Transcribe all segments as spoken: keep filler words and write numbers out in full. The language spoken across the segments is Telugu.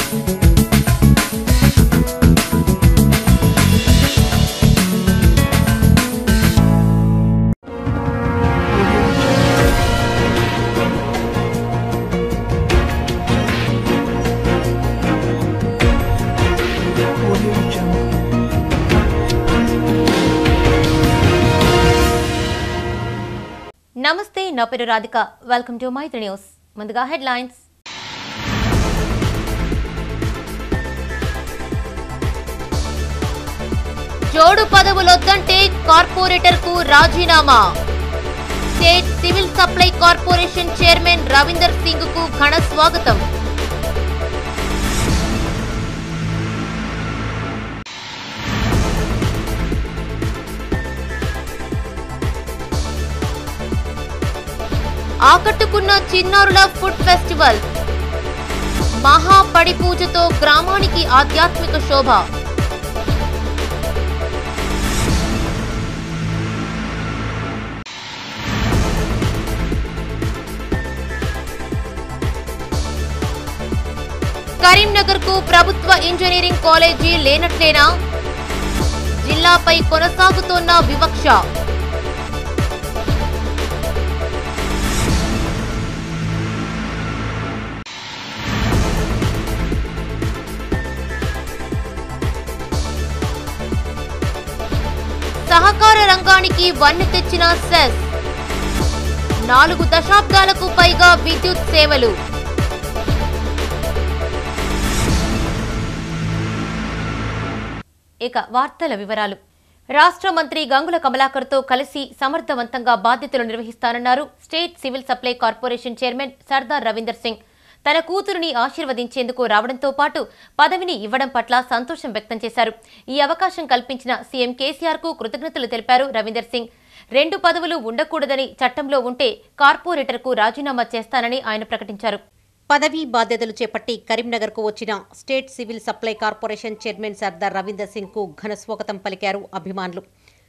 నమస్తే నా పేరు Radhika welcome to Maitri news ముందుగా హెడ్లైన్స్ జోడు పదవులొద్దంటే కార్పొరేటర్ కు రాజీనామా state civil supply corporation chairman Ravinder Singh కు ఘన స్వాగతం ఆకట్టుకున్న చిన్నారుల ఫుడ్ ఫెస్టివల్ మహాపడి పూజతో గ్రామానికి ఆధ్యాత్మిక శోభ కరీంనగర్ కు ప్రభుత్వ ఇంజనీరింగ్ కాలేజీ లేనట్లేనా జిల్లాపై కొనసాగుతోన్న వివక్ష సహకార రంగానికి వన్నె తెచ్చిన సెస్ నాలుగు దశాబ్దాలకు పైగా విద్యుత్ సేవలు ఇక వార్తల వివరాలు రాష్ట్ర మంత్రి గంగుల కమలాకర్ తో కలిసి సమర్థవంతంగా బాధ్యతలు నిర్వహిస్తానన్నారు state civil supply corporation chairman Sardar Ravinder Singh తన కూతురుని ఆశీర్వదించేందుకు రావడంతో పాటు పదవిని ఇవ్వడం పట్ల సంతోషం వ్యక్తం చేశారు. ఈ అవకాశం కల్పించిన సీఎం కేసీఆర్ కు కృతజ్ఞతలు తెలిపారు రవీందర్ సింగ్. రెండు పదవులు ఉండకూడదని చట్టంలో ఉంటే కార్పొరేటర్ కు రాజీనామా చేస్తానని ఆయన ప్రకటించారు. పదవీ బాధ్యతలు చేపట్టి కరీంనగర్ కు వచ్చిన state civil supply corporation chairman Sardar Ravinder Singh కు ఘన స్వాగతం పలికారు అభిమానులు.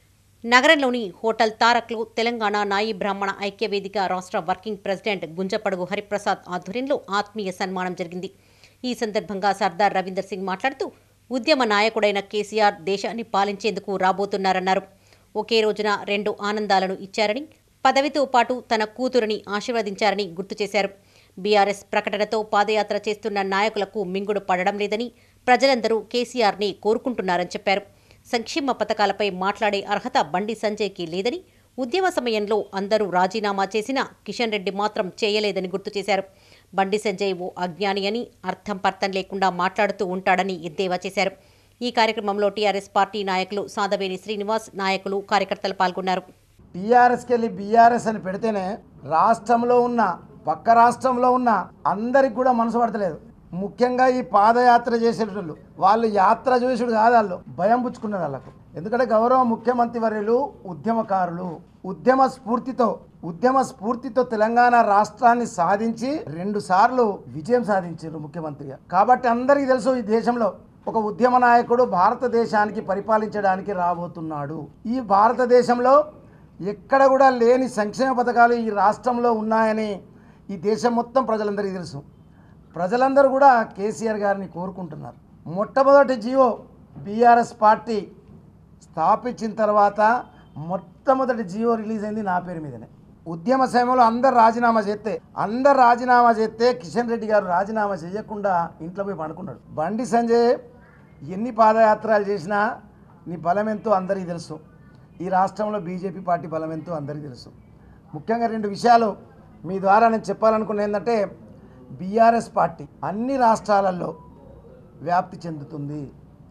నగరంలోని హోటల్ తారక్లో తెలంగాణ నాయి బ్రాహ్మణ ఐక్యవేదిక రాష్ట్ర వర్కింగ్ ప్రెసిడెంట్ గుంజపడుగు హరిప్రసాద్ ఆధ్వర్యంలో ఆత్మీయ సన్మానం జరిగింది. ఈ సందర్భంగా సర్దార్ రవీందర్ సింగ్ మాట్లాడుతూ ఉద్యమ నాయకుడైన కేసీఆర్ దేశాన్ని పాలించేందుకు రాబోతున్నారన్నారు. ఒకే రోజున రెండు ఆనందాలను ఇచ్చారని, పదవితో పాటు తన కూతురుని ఆశీర్వదించారని గుర్తు చేశారు. బీఆర్ఎస్ ప్రకటనతో పాదయాత్ర చేస్తున్న నాయకులకు మింగుడు పడడం లేదని, ప్రజలందరూ కేసీఆర్ని కోరుకుంటున్నారని చెప్పారు. సంక్షేమ పథకాలపై మాట్లాడే అర్హత బండి సంజయ్కి లేదని, ఉద్యమ సమయంలో అందరూ రాజీనామా చేసినా కిషన్ రెడ్డి మాత్రం చేయలేదని గుర్తు చేశారు. బండి సంజయ్ ఓ అజ్ఞాని అని, అర్థం పర్థం లేకుండా మాట్లాడుతూ ఉంటాడని ఎద్దేవా చేశారు. ఈ కార్యక్రమంలో టీఆర్ఎస్ పార్టీ నాయకులు సాదవేని శ్రీనివాస్, నాయకులు, కార్యకర్తలు పాల్గొన్నారు. టీఆర్ఎస్కి వెళ్ళి బీఆర్ఎస్ అని పెడితేనే రాష్ట్రంలో ఉన్న పక్క రాష్ట్రంలో ఉన్న అందరికి కూడా మనసు పడతలేదు. ముఖ్యంగా ఈ పాదయాత్ర చేసేటోళ్ళు వాళ్ళు యాత్ర చూసుడు కాదు, వాళ్ళు భయం పుచ్చుకున్నారు వాళ్ళకు. ఎందుకంటే గౌరవ ముఖ్యమంత్రి వర్యులు ఉద్యమకారులు, ఉద్యమ స్ఫూర్తితో ఉద్యమ స్ఫూర్తితో తెలంగాణ రాష్ట్రాన్ని సాధించి రెండు సార్లు విజయం సాధించారు ముఖ్యమంత్రిగా. కాబట్టి అందరికీ తెలుసు ఈ దేశంలో ఒక ఉద్యమ నాయకుడు భారతదేశానికి పరిపాలించడానికి రాబోతున్నాడు. ఈ భారతదేశంలో ఎక్కడ కూడా లేని సంక్షేమ పథకాలు ఈ రాష్ట్రంలో ఉన్నాయని ఈ దేశం మొత్తం ప్రజలందరికీ తెలుసు. ప్రజలందరూ కూడా కేసీఆర్ గారిని కోరుకుంటున్నారు. మొట్టమొదటి జియో బీఆర్ఎస్ పార్టీ స్థాపించిన తర్వాత మొట్టమొదటి జియో రిలీజ్ అయింది నా పేరు మీదనే. ఉద్యమ సమయంలో అందరు రాజీనామా చేస్తే అందరు రాజీనామా చేస్తే కిషన్ రెడ్డి గారు రాజీనామా చేయకుండా ఇంట్లో పోయి పండుకున్నాడు. బండి సంజయ్ ఎన్ని పాదయాత్రలు చేసినా నీ బలం ఎంతో అందరికీ తెలుసు. ఈ రాష్ట్రంలో బీజేపీ పార్టీ బలం ఎంతో అందరికీ తెలుసు. ముఖ్యంగా రెండు విషయాలు మీ ద్వారా నేను చెప్పాలనుకున్నది ఏంటంటే, బీఆర్ఎస్ పార్టీ అన్ని రాష్ట్రాలలో వ్యాప్తి చెందుతుంది.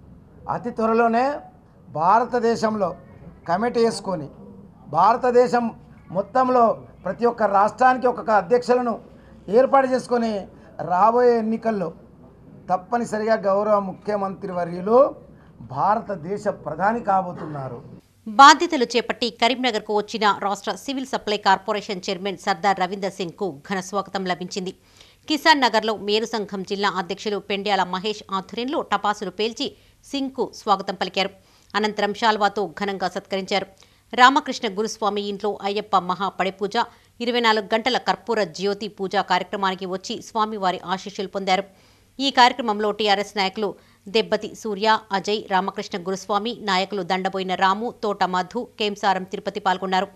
అతి త్వరలోనే భారతదేశంలో కమిటీ వేసుకొని భారతదేశం మొత్తంలో ప్రతి ఒక్క రాష్ట్రానికి ఒక్కొక్క అధ్యక్షులను ఏర్పాటు చేసుకొని రాబోయే ఎన్నికల్లో తప్పనిసరిగా గౌరవ ముఖ్యమంత్రి వర్యులు భారతదేశ ప్రధాని కాబోతున్నారు. బాధ్యతలు చేపట్టి కరీంనగర్ కు వచ్చిన రాష్ట్ర civil supply corporation chairman Sardar Ravinder Singh కు ఘన స్వాగతం లభించింది. కిసాన్ నగర్లో మేరు సంఘం జిల్లా అధ్యక్షులు పెండ్యాల మహేష్ ఆధ్వర్యంలో టపాసులు పేల్చి సింగ్ కు స్వాగతం పలికారు. అనంతరం శాల్వాతో ఘనంగా సత్కరించారు. రామకృష్ణ గురుస్వామి ఇంట్లో అయ్యప్ప మహా పడిపూజ, ఇరవై నాలుగు గంటల కర్పూర జ్యోతి పూజ కార్యక్రమానికి వచ్చి స్వామివారి ఆశీస్సులు పొందారు. ఈ కార్యక్రమంలో టీఆర్ఎస్ నాయకులు దెబ్బతి సూర్య, అజయ్, రామకృష్ణ గురుస్వామి, నాయకులు దండబోయిన రాము, తోట మధు, కేంసారం తిరుపతి పాల్గొన్నారు.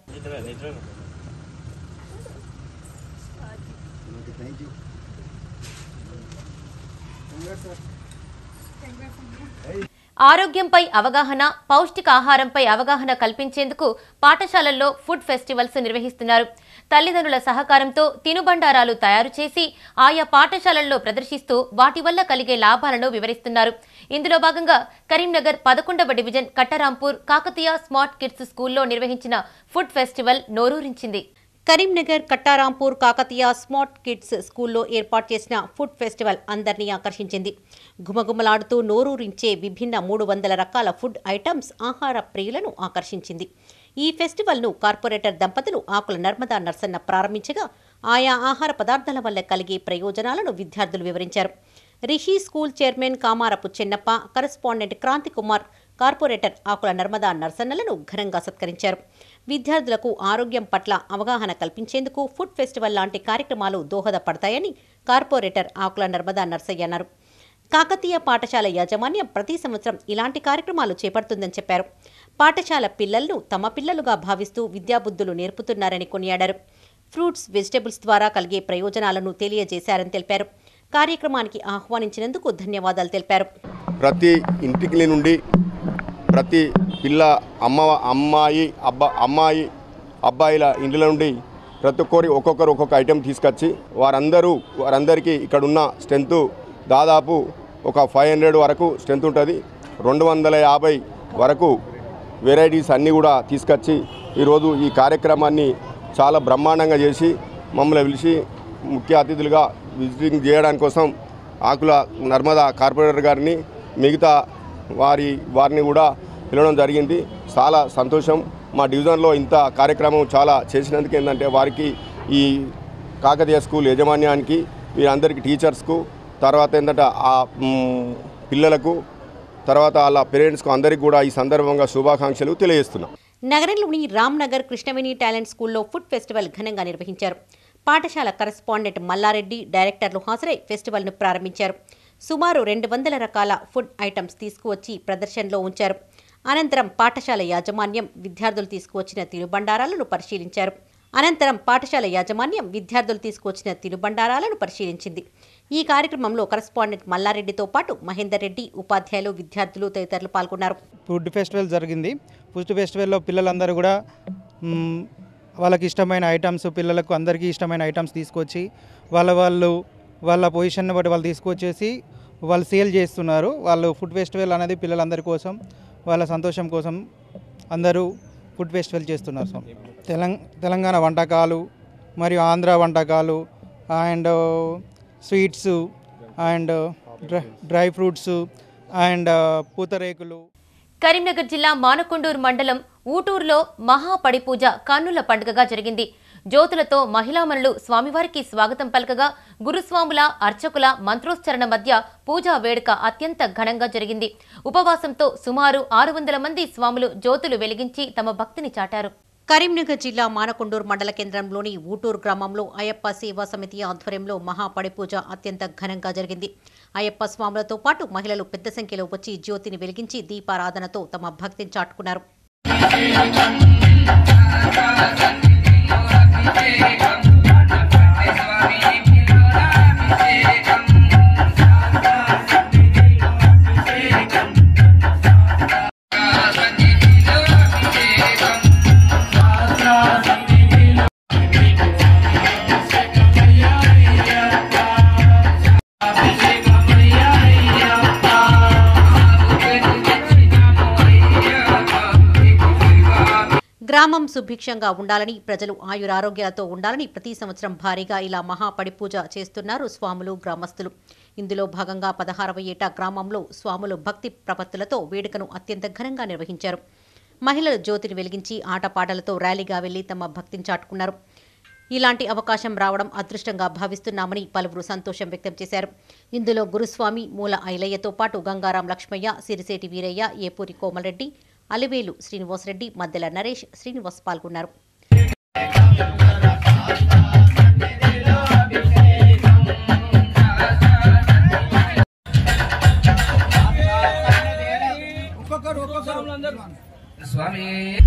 ఆరోగ్యంపై అవగాహన, పౌష్టికాహారంపై అవగాహన కల్పించేందుకు పాఠశాలల్లో ఫుడ్ ఫెస్టివల్స్ నిర్వహిస్తున్నారు. తల్లిదండ్రుల సహకారంతో తినుబండారాలు తయారు చేసి ఆయా పాఠశాలల్లో ప్రదర్శిస్తూ వాటి వల్ల కలిగే లాభాలను వివరిస్తున్నారు. ఇందులో భాగంగా కరీంనగర్ పదకొండవ division Kattarampur Kakatiya smart kids స్కూల్లో నిర్వహించిన ఫుడ్ ఫెస్టివల్ నోరూరించింది. కరీంనగర్ కట్టారాంపూర్ కాకతీయ స్మార్ట్ కిడ్స్ స్కూల్లో ఏర్పాటు చేసిన ఫుడ్ ఫెస్టివల్ అందరినీ ఆకర్షించింది. గుమగుమలాడుతూ నోరూరించే విభిన్న మూడు వందల రకాల ఫుడ్ ఐటమ్స్ ఆహార ప్రియులను ఆకర్షించింది. ఈ ఫెస్టివల్ను కార్పొరేటర్ దంపతులు ఆకుల నర్మదా నర్సన్న ప్రారంభించగా ఆయా ఆహార పదార్థాల వల్ల కలిగే ప్రయోజనాలను విద్యార్థులు వివరించారు. Rishi school chairman Kamarapu Chennappa, correspondent Kranti Kumar, corporator Akula Narmada నర్సన్నలను ఘనంగా సత్కరించారు. విద్యార్థులకు ఆరోగ్యం పట్ల అవగాహన కల్పించేందుకు ఫుడ్ ఫెస్టివల్ లాంటి కార్యక్రమాలు దోహదపడతాయని కార్పొరేటర్ ఆకుల నర్మదా నర్సయ్య అన్నారు. కాకతీయ పాఠశాల యాజమాన్యం ప్రతి సంవత్సరం ఇలాంటి కార్యక్రమాలు చేపడుతుందని చెప్పారు. పాఠశాల పిల్లలను తమ పిల్లలుగా భావిస్తూ విద్యాబుద్ధులు నేర్పుతున్నారని కొనియాడారు. ఫ్రూట్స్, వెజిటబుల్స్ ద్వారా కలిగే ప్రయోజనాలను తెలియజేశారని తెలిపారు. కార్యక్రమానికి ఆహ్వానించినందుకు ధన్యవాదాలు తెలిపారు. ప్రతి ఇంటికి నుండి ప్రతి పిల్ల అమ్మ అమ్మాయి అబ్బా అమ్మాయి అబ్బాయిల ఇండ్ల నుండి ప్రతి ఒక్కరి ఒక్కొక్కరు ఒక్కొక్క ఐటెం తీసుకొచ్చి వారందరూ వారందరికీ ఇక్కడ ఉన్న స్ట్రెంత్ దాదాపు ఒక ఫైవ్ హండ్రెడ్ వరకు స్ట్రెంత్ ఉంటుంది. రెండు వందల యాభై వరకు వెరైటీస్ అన్నీ కూడా తీసుకొచ్చి ఈరోజు ఈ కార్యక్రమాన్ని చాలా బ్రహ్మాండంగా చేసి మమ్మల్ని పిలిచి ముఖ్య అతిథులుగా విజిటింగ్ చేయడానికి కోసం ఆకుల నర్మదా కార్పొరేటర్ గారిని మిగతా వారి వారిని కూడా పిలవడం జరిగింది. చాలా సంతోషం. మా డివిజన్లో ఇంత కార్యక్రమం చాలా చేసినందుకు ఏంటంటే వారికి ఈ కాకతీయ స్కూల్ యాజమాన్యానికి వీరందరికీ టీచర్స్కు తర్వాత ఏంటంటే ఆ పిల్లలకు తర్వాత వాళ్ళ పేరెంట్స్కు అందరికీ కూడా ఈ సందర్భంగా శుభాకాంక్షలు తెలియజేస్తున్నాం. నగరంలోని రామ్నగర్ కృష్ణవేణి టాలెంట్ స్కూల్లో ఫుడ్ ఫెస్టివల్ ఘనంగా నిర్వహించారు. పాఠశాల కరెస్పాండెంట్ మల్లారెడ్డి, డైరెక్టర్లు హాజరై ఫెస్టివల్ను ప్రారంభించారు. సుమారు రెండు వందల రకాల ఫుడ్ ఐటమ్స్ తీసుకువచ్చి ప్రదర్శనలో ఉంచారు. అనంతరం పాఠశాల యాజమాన్యం విద్యార్థులు తీసుకువచ్చిన తినుబండారాలను పరిశీలించారు. అనంతరం పాఠశాల యాజమాన్యం విద్యార్థులు తీసుకువచ్చిన తినుబండారాలను పరిశీలించింది. ఈ కార్యక్రమంలో కరెస్పాండెంట్ మల్లారెడ్డితో పాటు మహేందర్ రెడ్డి, ఉపాధ్యాయులు, విద్యార్థులు తదితరులు పాల్గొన్నారు. ఫుడ్ ఫెస్టివల్ జరిగింది. ఫుడ్ ఫెస్టివల్లో పిల్లలందరూ కూడా వాళ్ళకి ఇష్టమైన ఐటమ్స్, పిల్లలకు అందరికీ ఇష్టమైన ఐటమ్స్ తీసుకొచ్చి వాళ్ళ వాళ్ళు వాళ్ళ పొజిషన్ని బట్టి వాళ్ళు తీసుకొచ్చేసి వాళ్ళు సేల్ చేస్తున్నారు. వాళ్ళు ఫుడ్ ఫెస్టివల్ అనేది పిల్లలందరి కోసం, వాళ్ళ సంతోషం కోసం అందరూ ఫుడ్ ఫెస్టివల్ చేస్తున్నారు. సో తెలంగాణ తెలంగాణ వంటకాలు మరియు ఆంధ్ర వంటకాలు and sweets and dry fruits and pootharekulu. Karimnagar జిల్లా మానకొండూరు మండలం ఊటూరులో మహాపడిపూజ కన్నుల పండుగగా జరిగింది. జ్యోతులతో మహిళామణులు స్వామివారికి స్వాగతం పలకగా గురుస్వాముల, అర్చకుల మంత్రోచ్చరణ మధ్య పూజా వేడుక అత్యంత ఘనంగా జరిగింది. ఉపవాసంతో సుమారు ఆరు వందల మంది స్వాములు జ్యోతులు వెలిగించి తమ భక్తిని చాటారు. కరీంనగర్ జిల్లా మానకొండూరు మండల కేంద్రంలోని ఊటూరు గ్రామంలో అయ్యప్ప సేవా సమితి ఆధ్వర్యంలో మహాపడిపూజ అత్యంత ఘనంగా జరిగింది. అయ్యప్ప స్వాములతో పాటు మహిళలు పెద్ద సంఖ్యలో వచ్చి జ్యోతిని వెలిగించి దీపారాధనతో తమ భక్తిని చాటుకున్నారు. గ్రామం సుభిక్షంగా ఉండాలని, ప్రజలు ఆయురారోగ్యాలతో ఉండాలని ప్రతి సంవత్సరం భారీగా ఇలా మహాపడిపూజ చేస్తున్నారు స్వాములు, గ్రామస్తులు. ఇందులో భాగంగా పదహారవ ఏటా గ్రామంలో స్వాములు భక్తి ప్రపత్తులతో వేడుకను అత్యంత ఘనంగా నిర్వహించారు. మహిళలు జ్యోతిని వెలిగించి ఆటపాటలతో ర్యాలీగా వెళ్లి తమ భక్తిని చాటుకున్నారు. ఇలాంటి అవకాశం రావడం అదృష్టంగా భావిస్తున్నామని పలువురు సంతోషం వ్యక్తం చేశారు. ఇందులో గురుస్వామి మూల ఐలయ్యతో పాటు గంగారాం లక్ష్మయ్య, సిరిసేటి వీరయ్య, ఏపూరి కోమలరెడ్డి, అలివేలు శ్రీనివాసరెడ్డి, మద్దెల నరేష్, శ్రీనివాస్ పాల్గొన్నారు. స్వామి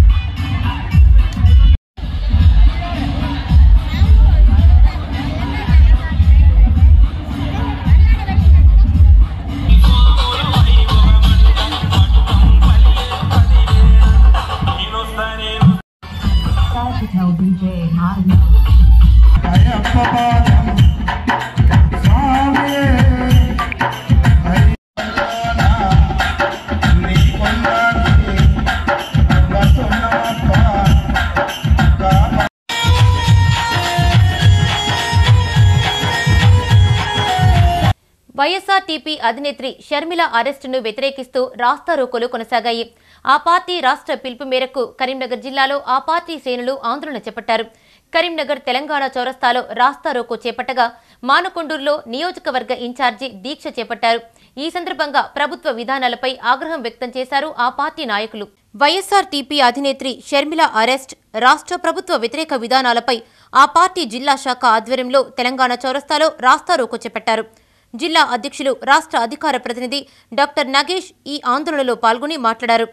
వైఎస్ఆర్టీపీ అధినేత్రి షర్మిల అరెస్టును వ్యతిరేకిస్తూ రాస్తారోకోలు కొనసాగాయి. ఆ పార్టీ రాష్ట్ర పిలుపు మేరకు కరీంనగర్ జిల్లాలో ఆ పార్టీ శ్రేణులు ఆందోళన చేపట్టారు. కరీంనగర్ తెలంగాణ చౌరస్తాలో రాస్తారోకో చేపట్టగా మానకొండూరులో నియోజకవర్గ ఇన్ఛార్జి దీక్ష చేపట్టారు. ఈ సందర్భంగా ప్రభుత్వ విధానాలపై ఆగ్రహం వ్యక్తం చేశారు ఆ పార్టీ నాయకులు. వైఎస్ఆర్టీపీ అధినేత్రి షర్మిల అరెస్ట్, రాష్ట్ర ప్రభుత్వ వ్యతిరేక విధానాలపై ఆ పార్టీ జిల్లా శాఖ ఆధ్వర్యంలో తెలంగాణ చౌరస్తాలో రాస్తారోకో చేపట్టారు. జిల్లా అధ్యక్షులు, రాష్ట్ర అధికార ప్రతినిధి డాక్టర్ నగేష్ ఈ ఆందోళనలో పాల్గొని మాట్లాడారు.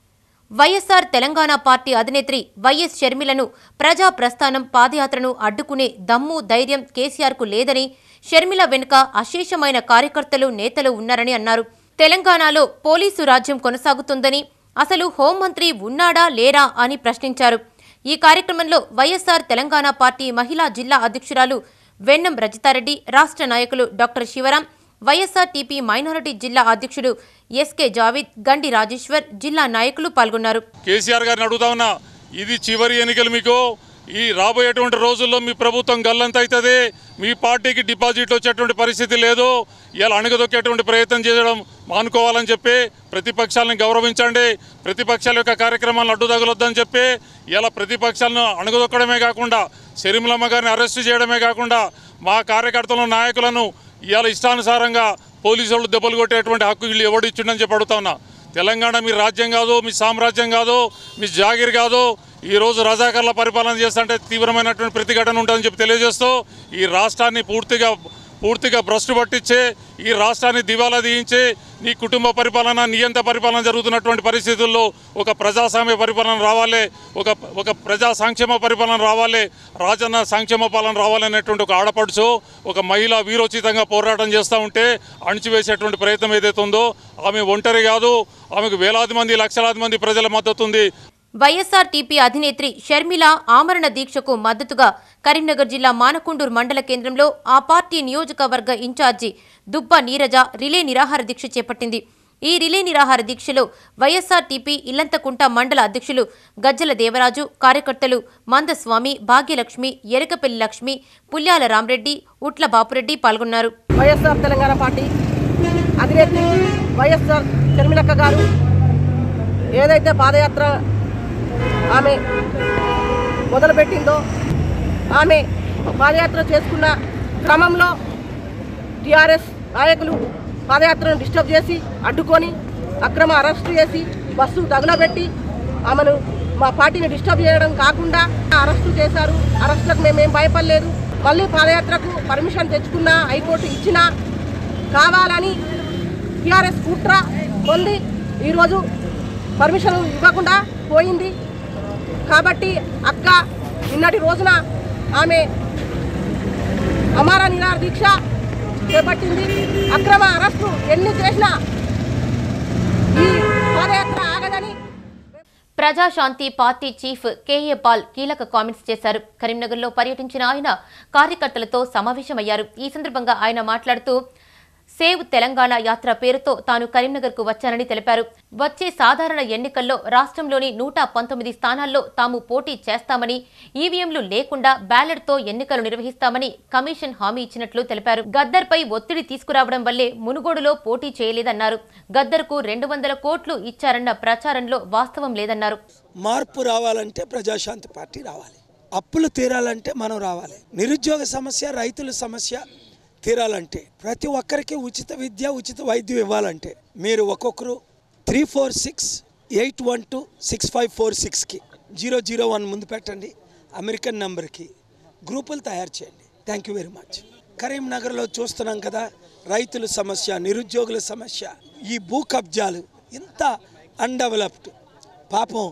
వైఎస్ఆర్ తెలంగాణ పార్టీ అధినేత్రి వైఎస్ షర్మిలను ప్రజా ప్రస్థానం పాదయాత్రను అడ్డుకునే దమ్ము, ధైర్యం కేసీఆర్కు లేదని, షర్మిల వెనుక అశేషమైన కార్యకర్తలు, నేతలు ఉన్నారని అన్నారు. తెలంగాణలో పోలీసు రాజ్యం కొనసాగుతుందని, అసలు హోంమంత్రి ఉన్నాడా లేరా అని ప్రశ్నించారు. ఈ కార్యక్రమంలో వైఎస్ఆర్ తెలంగాణ పార్టీ మహిళా జిల్లా అధ్యక్షురాలు వెన్నం రజితారెడ్డి, రాష్ట్ర నాయకులు డాక్టర్ శివరాం, వైఎస్ఆర్టీపీ మైనారిటీ జిల్లా అధ్యక్షుడు ఎస్కే జావిద్, గండి రాజేశ్వర్, జిల్లా నాయకులు పాల్గొన్నారు. కేసీఆర్ గారిని అడుగుతా ఉన్నా, ఇది చివరి ఎన్నికలు, మీకు ఈ రాబోయేటువంటి రోజుల్లో మీ ప్రభుత్వం గల్లంత అవుతుంది, మీ పార్టీకి డిపాజిట్లు వచ్చేటువంటి పరిస్థితి లేదు, ఇలా అణగదొక్కేటువంటి ప్రయత్నం చేయడం మానుకోవాలని చెప్పి ప్రతిపక్షాలను గౌరవించండి, ప్రతిపక్షాల యొక్క కార్యక్రమాలను అడ్డు తగలొద్దని చెప్పి ఇలా ప్రతిపక్షాలను అణగదొక్కడమే కాకుండా షర్మిలమ్మ గారిని అరెస్టు చేయడమే కాకుండా మా కార్యకర్తలను, నాయకులను ఇవాళ ఇష్టానుసారంగా పోలీసు వాళ్ళు దెబ్బలు కొట్టేటువంటి హక్కు వీళ్ళు ఎవడు ఇచ్చిండని చెప్పి అడుగుతా ఉన్నా. తెలంగాణ మీ రాజ్యం కాదు, మీ సామ్రాజ్యం కాదు, మీ జాగిర్ కాదు. ఈరోజు రజాకర్ల పరిపాలన చేస్తుంటే తీవ్రమైనటువంటి ప్రతిఘటన ఉంటుందని చెప్పి తెలియజేస్తూ ఈ రాష్ట్రాన్ని పూర్తిగా పూర్తిగా భ్రష్టు పట్టించి ఈ రాష్ట్రాన్ని దివాలా తీయించి నీ కుటుంబ పరిపాలన, నియంత పరిపాలన జరుగుతున్నటువంటి పరిస్థితుల్లో ఒక ప్రజాస్వామ్య పరిపాలన రావాలి, ఒక ఒక ప్రజా సంక్షేమ పరిపాలన రావాలి, రాజన్న సంక్షేమ పాలన రావాలనేటువంటి ఒక ఆడపడుచు ఒక మహిళ వీరోచితంగా పోరాటం చేస్తూ ఉంటే అణిచివేసేటువంటి ప్రయత్నం ఏదైతే ఉందో ఆమె ఒంటరి కాదు, ఆమెకు వేలాది మంది, లక్షలాది మంది ప్రజల మద్దతు ఉంది. వైఎస్ఆర్టీపీ అధినేత్రి షర్మిల ఆమరణ దీక్షకు మద్దతుగా కరీంనగర్ జిల్లా మానకొండూరు మండల కేంద్రంలో ఆ పార్టీ నియోజకవర్గ ఇన్ఛార్జి దుబ్బ నీరజ రిలే నిరాహార దీక్ష చేపట్టింది. ఈ రిలే నిరాహార దీక్షలో వైఎస్ఆర్టీపీ ఇల్లంతకుంట మండల అధ్యక్షులు గజ్జల దేవరాజు, కార్యకర్తలు మందస్వామి, భాగ్యలక్ష్మి, ఎరకపల్లి లక్ష్మి, పుల్యాల రామరెడ్డి, ఉట్ల బాపురెడ్డి పాల్గొన్నారు. వైఎస్ఆర్ తెలంగాణ పార్టీ అధినేత్రి వైఎస్ఆర్ షర్మిలక్క గారు ఏదైతే పాదయాత్ర ఆమె మొదలుపెట్టిందో, ఆమె పాదయాత్ర చేసుకున్న క్రమంలో టీఆర్ఎస్ నాయకులు పాదయాత్రను డిస్టర్బ్ చేసి అడ్డుకొని అక్రమ అరెస్టు చేసి బస్సు తగులబెట్టి ఆమెను మా పార్టీని డిస్టర్బ్ చేయడం కాకుండా అరెస్టు చేశారు. అరెస్టులకు మేమేం భయపడలేదు. మళ్ళీ పాదయాత్రకు పర్మిషన్ తెచ్చుకున్నా, హైకోర్టు ఇచ్చినా కావాలని టీఆర్ఎస్ కుట్ర పొంది ఈరోజు పర్మిషన్ ఇవ్వకుండా పోయింది. కాబట్టి అక్క నిన్నటి రోజున ఆమె అమర నిరాహార దీక్ష చేపట్టింది. అక్రమ అరెస్టు ఎన్ని చేసినా ఈ పాదయాత్ర ఆగదని Prajashanti party chief KA Paul కీలక కామెంట్స్ చేశారు. కరీంనగర్లో పర్యటించిన ఆయన కార్యకర్తలతో సమావేశమయ్యారు. ఈ సందర్భంగా ఆయన మాట్లాడుతూ సేవ్ తెలంగాణ యాత్ర పేరుతో తాను కరీంనగర్కు వచ్చానని తెలిపారు. వచ్చే సాధారణ ఎన్నికల్లో రాష్ట్రంలోని నూట పంతొమ్మిది స్థానాల్లో తాము పోటీ చేస్తామని, ఈవీఎంలు లేకుండా బ్యాలెట్తో ఎన్నికలు నిర్వహిస్తామని కమిషన్ హామీ ఇచ్చినట్లు తెలిపారు. గద్దర్పై ఒత్తిడి తీసుకురావడం వల్లే మునుగోడులో పోటీ చేయలేదన్నారు. గద్దర్కు రెండు వందల కోట్లు ఇచ్చారన్న ప్రచారంలో వాస్తవం లేదన్నారు. మార్పు రావాలంటే ప్రజాశాంతి పార్టీ రావాలి, అప్పులు తీరాలంటే మనం రావాలి, నిరుద్యోగ సమస్య, రైతుల సమస్య తీరాలంటే, ప్రతి ఒక్కరికి ఉచిత విద్య, ఉచిత వైద్యం ఇవ్వాలంటే మీరు ఒక్కొక్కరు three four six eight one two six five four సిక్స్కి జీరో జీరో వన్ ముందు పెట్టండి, అమెరికన్ నెంబర్కి గ్రూపులు తయారు చేయండి. Thank you very much. కరీంనగర్లో చూస్తున్నాం కదా, రైతుల సమస్య, నిరుద్యోగుల సమస్య, ఈ భూ కబ్జాలు, ఇంత అన్డెవలప్డ్ పాపం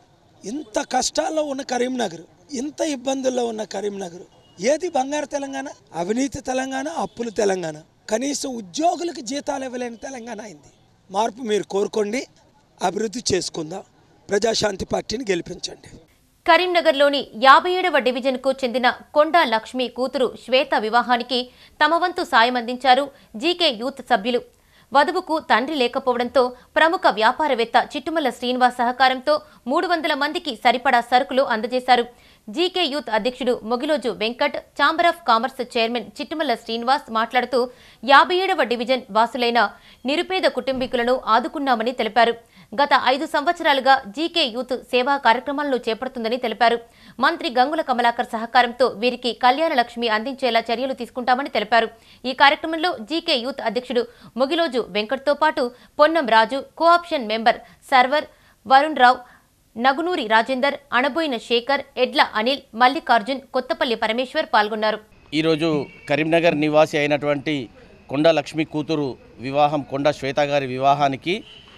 ఇంత కష్టాల్లో ఉన్న కరీంనగర్, ఇంత ఇబ్బందుల్లో ఉన్న కరీంనగర్ ఏది బంగారు తెలంగాణ? అవినీతి తెలంగాణ, అప్పులు తెలంగాణ. కనీసం ఉద్యోగులకు జీతాలు ఇవ్వలేని తెలంగాణ అయింది. మార్పు మీరు కోరుకోండి, అభివృద్ధి చేసుకుందాం, ప్రజాశాంతి పార్టీని గెలిపించండి. కరీంనగర్లోని యాభై ఏడవ డివిజన్కు చెందిన కొండా లక్ష్మి కూతురు శ్వేత వివాహానికి తమ వంతు సాయం అందించారు జీకే యూత్ సభ్యులు. వధువుకు తండ్రి లేకపోవడంతో ప్రముఖ వ్యాపారవేత్త చిట్టుమల్ల శ్రీనివాస్ సహకారంతో మూడు వందల మందికి సరిపడా సరుకులు అందజేశారు. జీకే యూత్ అధ్యక్షుడు Mogiloju Venkat, chamber of commerce chairman Chittumalla Srinivas మాట్లాడుతూ యాభై ఏడవ డివిజన్ వాసులైన నిరుపేద కుటుంబీకులను ఆదుకున్నామని తెలిపారు. గత ఐదు సంవత్సరాలుగా జీకే యూత్ సేవా కార్యక్రమాలను చేపడుతుందని తెలిపారు. మంత్రి గంగుల కమలాకర్ సహకారంతో వీరికి కళ్యాణ లక్ష్మి అందించేలా చర్యలు తీసుకుంటామని తెలిపారు. ఈ కార్యక్రమంలో జీకే యూత్ అధ్యక్షుడు మొగిలోజు వెంకట్తో పాటు పొన్నం రాజు, కోఆప్షన్ మెంబర్ సర్వర్ వరుణ్ రావు, నగునూరి రాజేందర్, అణబోయిన శేఖర్, ఎడ్ల అనిల్, మల్లికార్జున్, కొత్తపల్లి పరమేశ్వర్ పాల్గొన్నారు. ఈరోజు కరీంనగర్ నివాసి అయినటువంటి కొండా లక్ష్మి కూతురు వివాహం, కొండా శ్వేత గారి వివాహానికి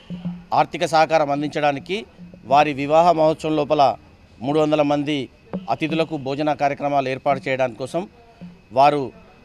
ఆర్థిక సహకారం అందించడానికి వారి వివాహ మహోత్సవం లోపల మూడు వందల మంది అతిథులకు భోజన కార్యక్రమాలు ఏర్పాటు చేయడానికి కోసం వారు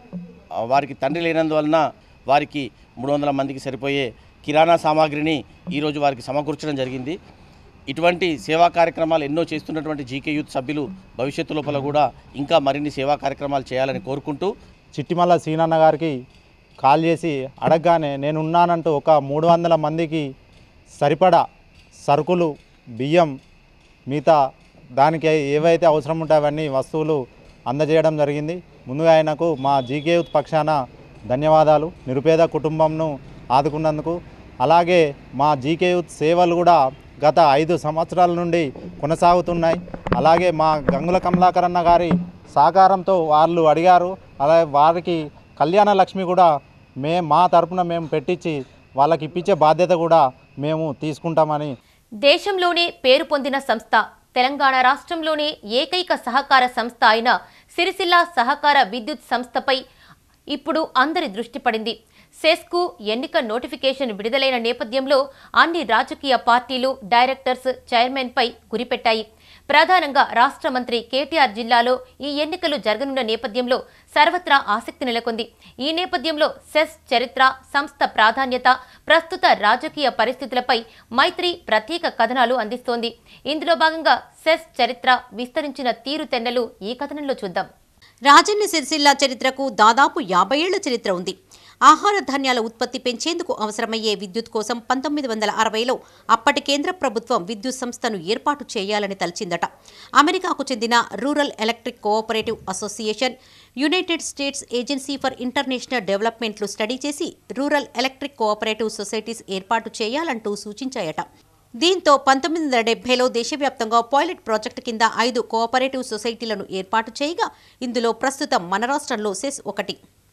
వారికి తండ్రి లేనందువలన వారికి మూడు వందల మందికి సరిపోయే కిరాణా సామాగ్రిని ఈరోజు వారికి సమకూర్చడం జరిగింది. ఇటువంటి సేవా కార్యక్రమాలు ఎన్నో చేస్తున్నటువంటి జీకే యూత్ సభ్యులు భవిష్యత్తు లోపల కూడా ఇంకా మరిన్ని సేవా కార్యక్రమాలు చేయాలని కోరుకుంటూ చిట్టిమల్ల సీనన్న గారికి కాల్ చేసి అడగగానే నేనున్నానంటూ ఒక మూడు వందల మందికి సరిపడా సరుకులు, బియ్యం, మిగతా దానికి ఏవైతే అవసరం ఉంటాయో అవన్నీ వస్తువులు అందజేయడం జరిగింది. ముందుగా ఆయనకు మా జీకే యూత్ పక్షాన ధన్యవాదాలు. నిరుపేద కుటుంబంను ఆదుకున్నందుకు. అలాగే మా జీకే యూత్ సేవలు కూడా గత ఐదు సంవత్సరాల నుండి కొనసాగుతున్నాయి. అలాగే మా గంగుల కమలాకర్ అన్న గారి సహకారంతో వాళ్ళు అడిగారు. అలాగే వారికి కళ్యాణ లక్ష్మి కూడా మే మా తరపున మేము పెట్టించి వాళ్ళకి ఇప్పించే బాధ్యత కూడా మేము తీసుకుంటామని. దేశంలోనే పేరు పొందిన సంస్థ, తెలంగాణ రాష్ట్రంలోనే ఏకైక సహకార సంస్థ అయిన సిరిసిల్ల సహకార విద్యుత్ సంస్థపై ఇప్పుడు అందరి దృష్టి పడింది. సెస్కు ఎన్నిక నోటిఫికేషన్ విడుదలైన నేపథ్యంలో అన్ని రాజకీయ పార్టీలు డైరెక్టర్స్, చైర్మన్పై గురిపెట్టాయి. ప్రధానంగా రాష్ట్ర మంత్రి కేటీఆర్ జిల్లాలో ఈ ఎన్నికలు జరగనున్న నేపథ్యంలో సర్వత్రా ఆసక్తి నెలకొంది. ఈ నేపథ్యంలో సెస్ చరిత్ర, సంస్థ ప్రాధాన్యత, ప్రస్తుత రాజకీయ పరిస్థితులపై మైత్రి ప్రత్యేక కథనాలు అందిస్తోంది. ఇందులో భాగంగా సెస్ చరిత్ర, విస్తరించిన తీరుతెన్నెలు ఈ కథనంలో చూద్దాం. రాజన్న సిరిసిల్ల చరిత్రకు దాదాపు యాభై ఏళ్ల చరిత్ర ఉంది. ఆహార ధాన్యాల ఉత్పత్తి పెంచేందుకు అవసరమయ్యే విద్యుత్ కోసం పంతొమ్మిది వందల అరవైలో అప్పటి కేంద్ర ప్రభుత్వం విద్యుత్ సంస్థను ఏర్పాటు చేయాలని తలచిందట. అమెరికాకు చెందిన rural electric cooperative association, United States agency for international డెవలప్మెంట్లు స్టడీ చేసి రూరల్ ఎలక్ట్రిక్ కోఆపరేటివ్ సొసైటీస్ ఏర్పాటు చేయాలంటూ సూచించాయట. దీంతో పంతొమ్మిది వందల డెబ్బైలో దేశవ్యాప్తంగా పైలట్ ప్రాజెక్టు కింద ఐదు కోఆపరేటివ్ సొసైటీలను ఏర్పాటు చేయగా ఇందులో ప్రస్తుతం మన రాష్ట్రంలో సెస్ ఒకటి.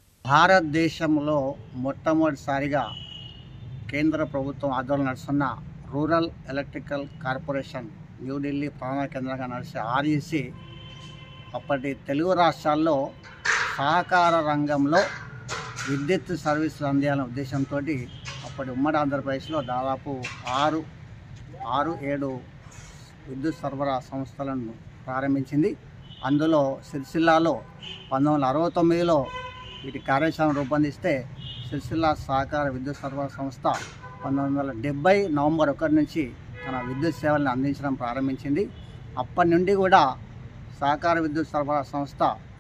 భారతదేశంలో మొట్టమొదటిసారిగా కేంద్ర ప్రభుత్వం ఆధ్వర్యంలో నడుస్తున్న రూరల్ ఎలక్ట్రికల్ కార్పొరేషన్ న్యూఢిల్లీ ప్రధాన కేంద్రంగా నడిచే ఆర్ఈసి అప్పటి తెలుగు రాష్ట్రాల్లో సహకార రంగంలో విద్యుత్ సర్వీసులు అందించాలనే ఉద్దేశంతో అప్పటి ఉమ్మడి ఆంధ్రప్రదేశ్లో దాదాపు ఆరు ఆరు ఏడు విద్యుత్ సరఫరా సంస్థలను ప్రారంభించింది. అందులో సిరిసిల్లాలో పంతొమ్మిది వందల అరవై తొమ్మిదిలో వీటి కార్యాచరణ రూపొందిస్తే సిరిసిల్ల సహకార విద్యుత్ సరఫరా సంస్థ పంతొమ్మిది వందల డెబ్బై నవంబర్ ఒకటి నుంచి తన విద్యుత్ సేవలను అందించడం ప్రారంభించింది. అప్పటి నుండి కూడా సహకార విద్యుత్ సరఫరా సంస్థ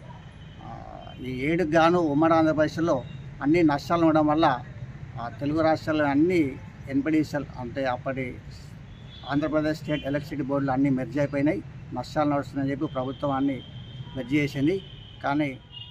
ఈ ఏడుకు గాను ఉమ్మడి ఆంధ్రప్రదేశ్లో అన్ని నష్టాలు ఉండడం వల్ల తెలుగు రాష్ట్రాల్లో అన్ని ఎన్పిడిసిఎల్ అంటే అప్పటి ఆంధ్రప్రదేశ్ స్టేట్ ఎలక్ట్రిసిటీ బోర్డులు అన్నీ మెర్జ్ అయిపోయినాయి, నష్టాలు నడుస్తున్నాయని చెప్పి ప్రభుత్వం అన్ని మెర్జ్ చేసింది. కానీ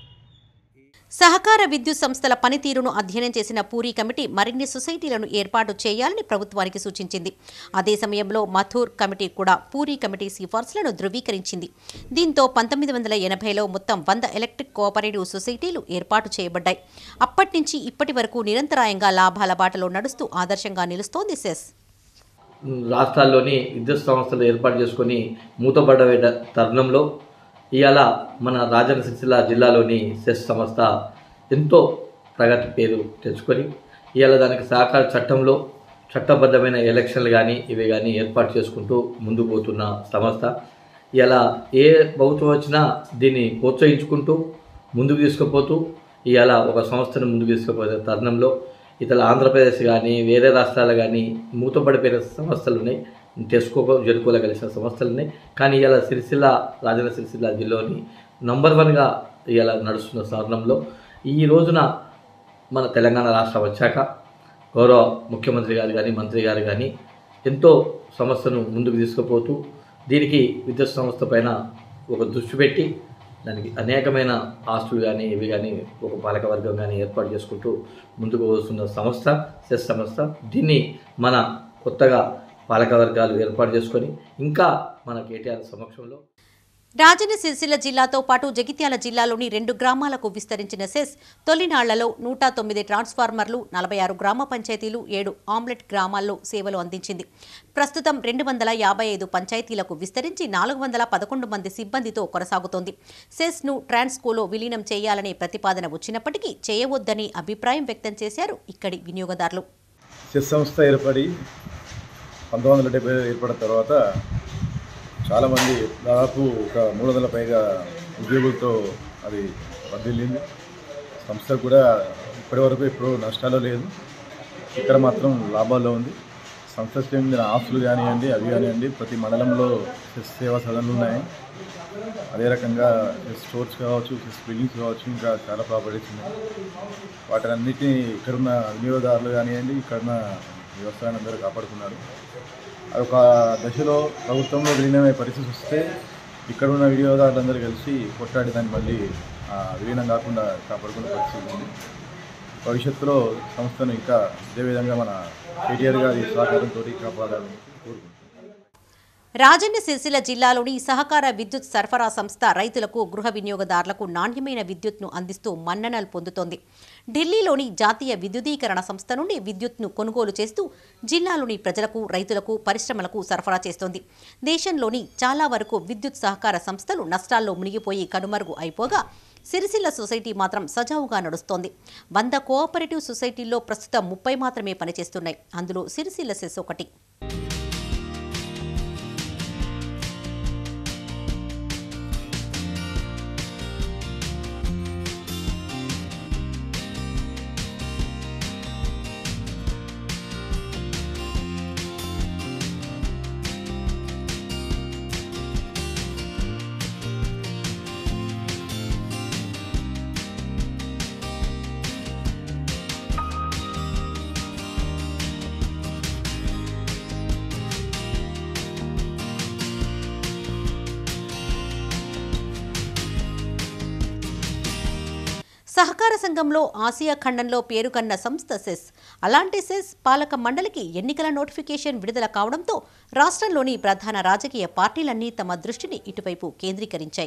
సహకార విద్యుత్ సంస్థల పనితీరును అధ్యయనం చేసిన పూరీ కమిటీ మరిన్ని సొసైటీలను ఏర్పాటు చేయాలని ప్రభుత్వానికి సూచించింది. అదే సమయంలో మథూర్ కమిటీ కూడా పూరీ కమిటీ సిఫార్సులను ధృవీకరించింది. దీంతో పంతొమ్మిది వందల ఎనభైలో మొత్తం వంద ఎలక్ట్రిక్ కోఆపరేటివ్ సొసైటీలు ఏర్పాటు చేయబడ్డాయి. అప్పటి నుంచి ఇప్పటి వరకు నిరంతరాయంగా లాభాల బాటలో నడుస్తూ ఆదర్శంగా నిలుస్తోంది సెస్. రాష్ట్రాల్లోని విద్యుత్ సంస్థలు ఏర్పాటు చేసుకొని మూతపడ్డ తరుణంలో ఇవాళ మన రాజన్న సిరిసిల్ల జిల్లాలోని సెస్ సంస్థ ఎంతో ప్రగతి పేరు తెచ్చుకొని ఇవాళ దానికి సహకార చట్టంలో చట్టబద్ధమైన ఎలక్షన్లు కానీ ఇవి కానీ ఏర్పాటు చేసుకుంటూ ముందుకు పోతున్న సంస్థ. ఇలా ఏ ప్రభుత్వం వచ్చినా దీన్ని ప్రోత్సహించుకుంటూ ముందుకు తీసుకుపోతూ ఇవాళ ఒక సంస్థను ముందుకు తీసుకుపోయే తరుణంలో ఇతర ఆంధ్రప్రదేశ్ కానీ వేరే రాష్ట్రాలు కానీ మూతపడిపోయిన సంస్థలు ఉన్నాయి, తెసుకో జరుకోలేగలిసిన సంస్థలు ఉన్నాయి. కానీ ఇవాళ సిరిసిల్ల రాజన్న సిరిసిల్ల జిల్లాలోని నంబర్ వన్గా ఇవాళ నడుస్తున్న తరుణంలో ఈ రోజున మన తెలంగాణ రాష్ట్రం వచ్చాక గౌరవ ముఖ్యమంత్రి గారు కానీ మంత్రి గారు కానీ ఎంతో సంస్థను ముందుకు తీసుకుపోతూ దీనికి విద్యుత్ సంస్థ పైన ఒక దృష్టి పెట్టి దానికి అనేకమైన ఆస్తులు కానీ ఇవి కానీ ఒక పాలకవర్గం కానీ ఏర్పాటు చేసుకుంటూ ముందుకు వస్తున్న సంస్థ సెస్ సంస్థ. దీన్ని మన కొత్తగా పాలకవర్గాలు ఏర్పాటు చేసుకొని ఇంకా మన కేటీఆర్ సమక్షంలో రాజన్న సిరిసిల్ల జిల్లాతో పాటు జగిత్యాల జిల్లాలోని రెండు గ్రామాలకు విస్తరించిన సెస్ తొలినాళ్లలో నూట తొమ్మిది ట్రాన్స్ఫార్మర్లు, నలభై ఆరు గ్రామ పంచాయతీలు, ఏడు ఆమ్లెట్ గ్రామాల్లో సేవలు అందించింది. ప్రస్తుతం రెండు వందల యాభై ఐదు పంచాయతీలకు విస్తరించి నాలుగు వందల పదకొండు మంది సిబ్బందితో కొనసాగుతోంది. సెస్ను ట్రాన్స్కోలో విలీనం చేయాలనే ప్రతిపాదన వచ్చినప్పటికీ చేయవద్దని అభిప్రాయం వ్యక్తం చేశారు ఇక్కడి వినియోగదారులు. సెస్ సంస్థ ఏర్పడి పంతొమ్మిది వందల డెబ్బై ఏర్పడిన తర్వాత చాలామంది దాదాపు ఒక మూడు వందల పైగా ఉద్యోగులతో అది వర్ధిల్లింది. సంస్థ కూడా ఇప్పటి వరకు ఇప్పుడు నష్టాల్లో లేదు, ఇక్కడ మాత్రం లాభాల్లో ఉంది. సంస్థకు చెందిన ఆస్తులు కానివ్వండి అవి కానివ్వండి ప్రతి మండలంలో సేవా సదన్లు ఉన్నాయి. అదే రకంగా స్టోర్స్ కావచ్చు, బిల్డింగ్స్ కావచ్చు, ఇంకా చాలా ప్రాపర్టీస్ ఉన్నాయి. వాటినన్నిటినీ ఇక్కడున్న వినియోగదారులు కానివ్వండి ఇక్కడున్న వ్యవసాయాన్ని అందరూ కాపాడుకున్నారు. ఒక దశలో ప్రభుత్వంలో విలీనమయ్యే పరిస్థితి వస్తే ఇక్కడున్న వినియోగదారులందరూ కలిసి కొట్టాడి దాన్ని మళ్ళీ విలీనం కాకుండా కాపాడుకునే పరిస్థితి ఉంది. భవిష్యత్తులో సంస్థను ఇంకా ఇదే విధంగా మన కేటీఆర్ గారి సహకారంతో కాపాడాలని కోరుకుంటున్నాను. రాజన్న సిరిసిల్ల జిల్లాలోని సహకార విద్యుత్ సరఫరా సంస్థ రైతులకు, గృహ వినియోగదారులకు నాణ్యమైన విద్యుత్ను అందిస్తూ మన్ననలు పొందుతోంది. ఢిల్లీలోని జాతీయ విద్యుదీకరణ సంస్థ నుండి విద్యుత్ను కొనుగోలు చేస్తూ జిల్లాలోని ప్రజలకు, రైతులకు, పరిశ్రమలకు సరఫరా చేస్తోంది. దేశంలోని చాలా వరకు విద్యుత్ సహకార సంస్థలు నష్టాల్లో మునిగిపోయి కనుమరుగు అయిపోగా సిరిసిల్ల సొసైటీ మాత్రం సజావుగా నడుస్తోంది. వంద కోఆపరేటివ్ సొసైటీల్లో ప్రస్తుతం ముప్పై మాత్రమే పనిచేస్తున్నాయి. అందులో సిరిసిల్ల సెస్ ఒకటి. సహకార సంఘంలో ఆసియా ఖండంలో పేరుకన్న సంస్థ సెస్. అలాంటి సెస్ పాలక మండలికి ఎన్నికల నోటిఫికేషన్ విడుదల కావడంతో రాష్ట్రంలోని ప్రధాన రాజకీయ పార్టీలన్నీ తమ దృష్టిని ఇటువైపు కేంద్రీకరించాయి.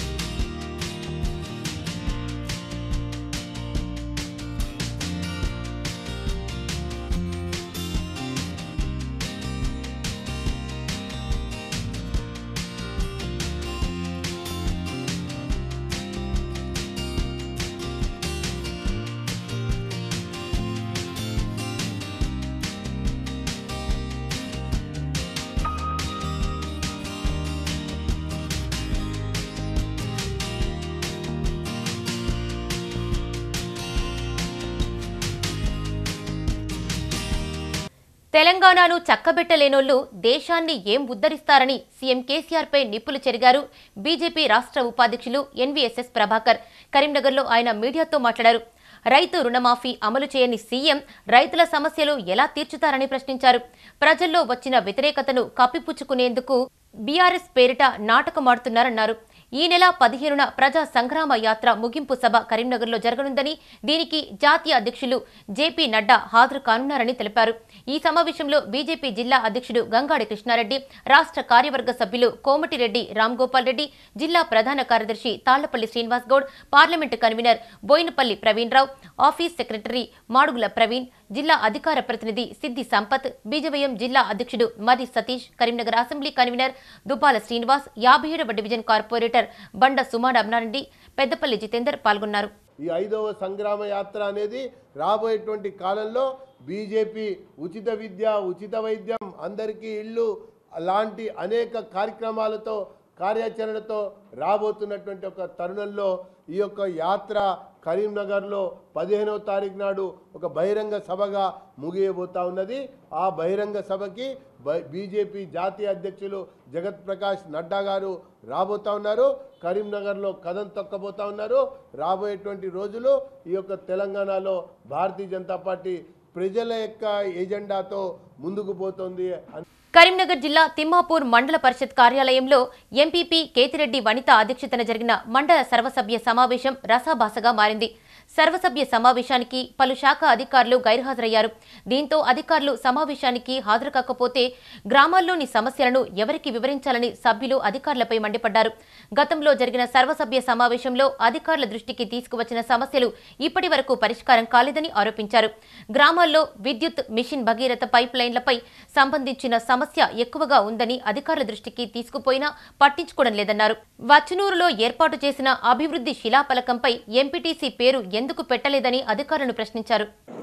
తెలంగాణను చక్కబెట్టలేనోళ్లు దేశాన్ని ఏం ఉద్ధరిస్తారని సీఎం కేసీఆర్ పై నిప్పులు చెరిగారు బీజేపీ రాష్ట్ర ఉపాధ్యక్షులు ఎన్వీఎస్ఎస్ ప్రభాకర్. కరీంనగర్లో ఆయన మీడియాతో మాట్లాడారు. రైతు రుణమాఫీ అమలు చేయని సీఎం రైతుల సమస్యలు ఎలా తీర్చుతారని ప్రశ్నించారు. ప్రజల్లో వచ్చిన వ్యతిరేకతను కప్పిపుచ్చుకునేందుకు బీఆర్ఎస్ పేరిట నాటకమాడుతున్నారన్నారు. ఈ నెల పదిహేనున ప్రజా సంగ్రామ యాత్ర ముగింపు సభ కరీంనగర్లో జరగనుందని, దీనికి జాతీయ అధ్యక్షులు జేపీ నడ్డా హాజరు కానున్నారని తెలిపారు. ఈ సమావేశంలో బీజేపీ జిల్లా అధ్యక్షుడు గంగాడి కృష్ణారెడ్డి, రాష్ట్ర కార్యవర్గ సభ్యులు కోమటిరెడ్డి రామ్గోపాల్ రెడ్డి, జిల్లా ప్రధాన కార్యదర్శి Thallapalli Srinivas Goud, parliament convener Boinapalli Praveen Rao, office secretary Madugula Praveen, జిల్లా అధికార ప్రతినిధి సిద్ది సంపత్, బీజేవైఎం జిల్లా అధ్యక్షుడు మది సతీష్, కరీంనగర్ అసెంబ్లీ కన్వీనర్ దుబ్బాల శ్రీనివాస్, యాభై ఏడవ డివిజన్ కార్పొరేటర్ బండ సుమాడ అమ్నారెడ్డి, పెద్దపల్లి జితేందర్ పాల్గొన్నారు. ఈ ఐదవ సంగ్రామ యాత్ర అనేది రాబోయేటువంటి కాలంలో బీజేపీ ఉచిత విద్య, ఉచిత వైద్యం, అందరికీ ఇళ్ళు లాంటి అనేక కార్యక్రమాలతో కార్యాచరణతో రాబోతున్నటువంటి ఒక తరుణంలో ఈ యొక్క యాత్ర కరీంనగర్లో పదిహేనవ తారీఖు నాడు ఒక బహిరంగ సభగా ముగియబోతా ఉన్నది. ఆ బహిరంగ సభకి బీజేపీ జాతీయ అధ్యక్షులు జగత్ ప్రకాష్ నడ్డా గారు రాబోతా ఉన్నారు. కరీంనగర్లో కదం తొక్కబోతా ఉన్నారు. రాబోయేటువంటి రోజులు ఈ యొక్క తెలంగాణలో భారతీయ జనతా పార్టీ ప్రజల యొక్క ఎజెండాతో ముందుకు పోతుంది. కరీంనగర్ జిల్లా తిమ్మాపూర్ మండల పరిషత్ కార్యాలయంలో ఎంపీపీ కేతిరెడ్డి వనిత అధ్యక్షతన జరిగిన మండల సర్వసభ్య సమావేశం రసాభాసగా మారింది. సర్వసభ్య సమావేశానికి పలు శాఖ అధికారులు గైర్హాజరయ్యారు. దీంతో అధికారులు సమావేశానికి హాజరు కాకపోతే గ్రామాల్లోని సమస్యలను ఎవరికి వివరించాలని సభ్యులు అధికారులపై మండిపడ్డారు. గతంలో జరిగిన సర్వసభ్య సమావేశంలో అధికారుల దృష్టికి తీసుకువచ్చిన సమస్యలు ఇప్పటి వరకు పరిష్కారం కాలేదని ఆరోపించారు. గ్రామాల్లో విద్యుత్ మిషన్ భగీరథ పైప్ లైన్లపై సంబంధించిన సమస్య ఎక్కువగా ఉందని అధికారుల దృష్టికి తీసుకుపోయినా పట్టించుకోవడం లేదన్నారు. వచ్చునూరులో ఏర్పాటు చేసిన అభివృద్ధి శిలాఫలకంపై ఎంపీటీసీ పేరు ఎందుకు పెట్టలేదని అధికారులను ప్రశ్నించారు.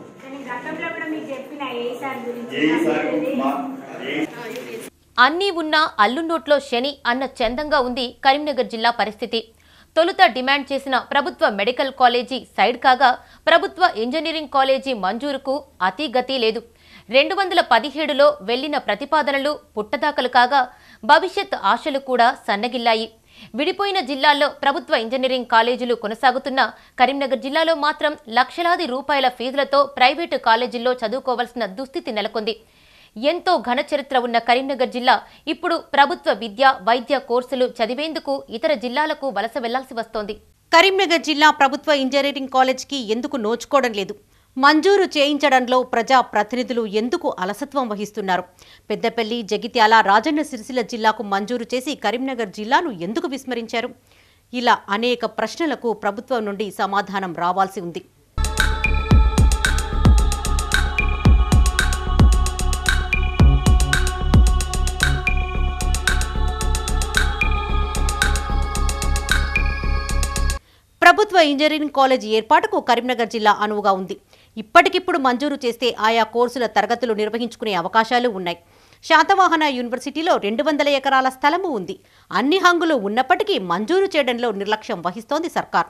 అన్నీ ఉన్నా అల్లున్నోట్లో శని అన్న చందంగా ఉంది కరీంనగర్ జిల్లా పరిస్థితి. తొలుత డిమాండ్ చేసిన ప్రభుత్వ మెడికల్ కాలేజీ సైడ్ కాగా ప్రభుత్వ ఇంజనీరింగ్ కాలేజీ మంజూరుకు అతిగతి లేదు. రెండు వందల పదిహేడులో వెళ్లిన ప్రతిపాదనలు పుట్టదాఖలు కాగా భవిష్యత్ ఆశలు కూడా సన్నగిల్లాయి. విడిపోయిన జిల్లాల్లో ప్రభుత్వ ఇంజనీరింగ్ కాలేజీలు కొనసాగుతున్నా కరీంనగర్ జిల్లాలో మాత్రం లక్షలాది రూపాయల ఫీజులతో ప్రైవేటు కాలేజీల్లో చదువుకోవాల్సిన దుస్థితి నెలకొంది. ఎంతో ఘన చరిత్ర ఉన్న కరీంనగర్ జిల్లా ఇప్పుడు ప్రభుత్వ విద్య, వైద్య కోర్సులు చదివేందుకు ఇతర జిల్లాలకు వలస వెళ్లాల్సి వస్తోంది. కరీంనగర్ జిల్లా ప్రభుత్వ ఇంజనీరింగ్ కాలేజీకి ఎందుకు నోచుకోవడం లేదు? మంజూరు చేయించడంలో ప్రజా ప్రతినిధులు ఎందుకు అలసత్వం వహిస్తున్నారు? పెద్దపల్లి, జగిత్యాల, రాజన్న సిరిసిల్ల జిల్లాకు మంజూరు చేసి కరీంనగర్ జిల్లాను ఎందుకు విస్మరించారు? ఇలా అనేక ప్రశ్నలకు ప్రభుత్వం నుండి సమాధానం రావాల్సి ఉంది. ప్రభుత్వ ఇంజనీరింగ్ కాలేజీ ఏర్పాటుకు కరీంనగర్ జిల్లా అనువుగా ఉంది. ఇప్పటికిప్పుడు మంజూరు చేస్తే ఆయా కోర్సుల తరగతులు నిర్వహించుకునే అవకాశాలు ఉన్నాయి. శాతవాహన యూనివర్సిటీలో రెండు వందల ఎకరాల స్థలము ఉంది. అన్ని హంగులు ఉన్నప్పటికీ మంజూరు చేయడంలో నిర్లక్ష్యం వహిస్తోంది సర్కార్.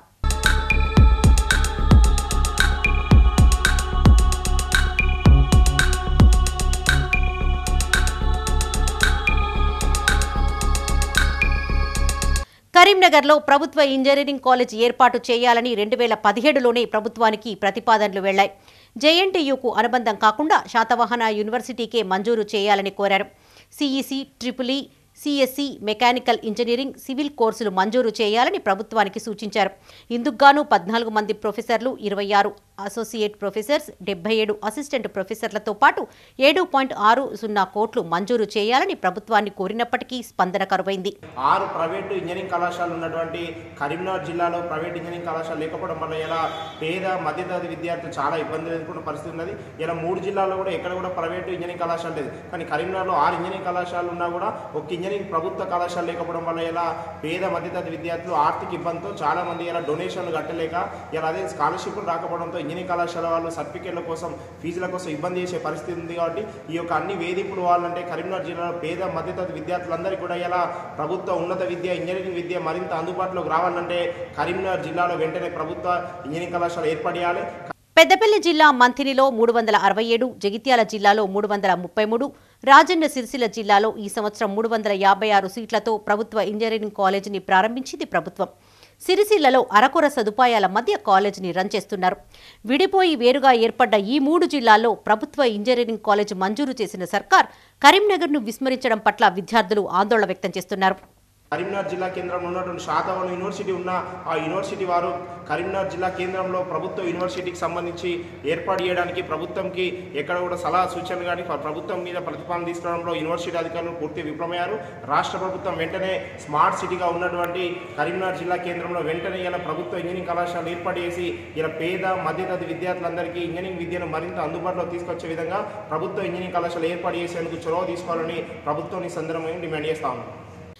కరీంనగర్లో ప్రభుత్వ ఇంజనీరింగ్ కాలేజ్ ఏర్పాటు చేయాలని రెండు వేల పదిహేడులోనే ప్రభుత్వానికి ప్రతిపాదనలు వెళ్లాయి. జేఎన్టీయూకు అనుబంధం కాకుండా శాతవాహన యూనివర్సిటీకే మంజూరు చేయాలని కోరారు. CEC, triple E, CSC, mechanical engineering, civil కోర్సులు మంజూరు చేయాలని ప్రభుత్వానికి సూచించారు. ఇందుకుగాను పద్నాలుగు మంది ప్రొఫెసర్లు, ఇరవై ఆరు అసోసియేట్ ప్రొఫెసర్స్, డెబ్బై ఏడు అసిస్టెంట్ ప్రొఫెసర్లతో పాటు ఏడు పాయింట్ ఆరు సున్నా కోట్లు మంజూరు చేయాలని ప్రభుత్వాన్ని కోరినప్పటికీ స్పందన కరువైంది. ఆరు ప్రైవేటు ఇంజనీరింగ్ కళాశాలలు ఉన్నటువంటి కరీంనగర్ జిల్లాలో ప్రైవేట్ ఇంజనీరింగ్ కళాశాల లేకపోవడం వల్ల ఇలా పేద మధ్యతరగతి విద్యార్థులు చాలా ఇబ్బందులు ఎదుర్కొన్న పరిస్థితి ఉన్నది. ఇలా మూడు జిల్లాల్లో కూడా ఎక్కడ కూడా ప్రైవేటు ఇంజనీరింగ్ కళాశాల లేదు. కానీ కరీంనగర్లో ఆరు ఇంజనీరింగ్ కళాశాలలు ఉన్నా కూడా ఒక ఇంజనీరింగ్ ప్రభుత్వ కళాశాల లేకపోవడం వల్ల ఇలా పేద మధ్యతరగతి విద్యార్థులు ఆర్థిక ఇబ్బందితో చాలా మంది ఇలా డొనేషన్లు కట్టలేక ఇలా అదే స్కాలర్షిప్లు రాకపోవడంతో ఇంజనీరింగ్ కళాశాల వాళ్ళు సర్టిఫికేట్ల కోసం, ఫీజుల కోసం ఇబ్బంది చేసే పరిస్థితి ఉంది. కాబట్టి ఈ యొక్క అన్ని వేధింపులు వాళ్ళంటే కరీంనగర్ జిల్లాలో పేద మధ్యతరగతి విద్యార్థులందరికీ కూడా ఇలా ప్రభుత్వ ఉన్నత విద్య, ఇంజనీరింగ్ విద్య మరింత అందుబాటులోకి రావాలంటే కరీంనగర్ జిల్లాలో వెంటనే ప్రభుత్వ ఇంజనీరింగ్ కళాశాల ఏర్పడేయాలి. పెద్దపల్లి జిల్లా మంథినిలో మూడు వందల అరవై ఏడు, జగిత్యాల జిల్లాలో మూడు వందల ముప్పై మూడు, రాజన్న సిరిసిల్ల జిల్లాలో ఈ సంవత్సరం మూడు వందల యాభై ఆరు సీట్లతో ప్రభుత్వ ఇంజనీరింగ్ కాలేజీని ప్రారంభించింది ప్రభుత్వం. సిరిసిల్లలో అరకొర సదుపాయాల మధ్య కాలేజీని రన్ చేస్తున్నారు. విడిపోయి వేరుగా ఏర్పడ్డ ఈ మూడు జిల్లాల్లో ప్రభుత్వ ఇంజనీరింగ్ కాలేజీ మంజూరు చేసిన సర్కార్ కరీంనగర్ను విస్మరించడం పట్ల విద్యార్థులు ఆందోళన వ్యక్తం చేస్తున్నారు. కరీంనగర్ జిల్లా కేంద్రంలో ఉన్నటువంటి శాతవాహన యూనివర్సిటీ ఉన్న ఆ యూనివర్సిటీ వారు కరీంనగర్ జిల్లా కేంద్రంలో ప్రభుత్వ యూనివర్సిటీకి సంబంధించి ఏర్పాటు చేయడానికి ప్రభుత్వంకి ఎక్కడ కూడా సలహా సూచనలు కానీ ప్రభుత్వం మీద ప్రతిపాదన తీసుకురావడంలో యూనివర్సిటీ అధికారులు పూర్తి విఫలమయ్యారు. రాష్ట్ర ప్రభుత్వం వెంటనే స్మార్ట్ సిటీగా ఉన్నటువంటి కరీంనగర్ జిల్లా కేంద్రంలో వెంటనే ఇలా ప్రభుత్వ ఇంజనీరింగ్ కళాశాలలు ఏర్పాటు చేసి ఇలా పేద మధ్యతరగతి విద్యార్థులందరికీ ఇంజనీరింగ్ విద్యను మరింత అందుబాటులో తీసుకొచ్చే విధంగా ప్రభుత్వ ఇంజనీరింగ్ కళాశాల ఏర్పాటు చేసేందుకు చొరవ తీసుకోవాలని ప్రభుత్వం ఈ సందర్భంగా డిమాండ్ చేస్తా ఉన్నాం.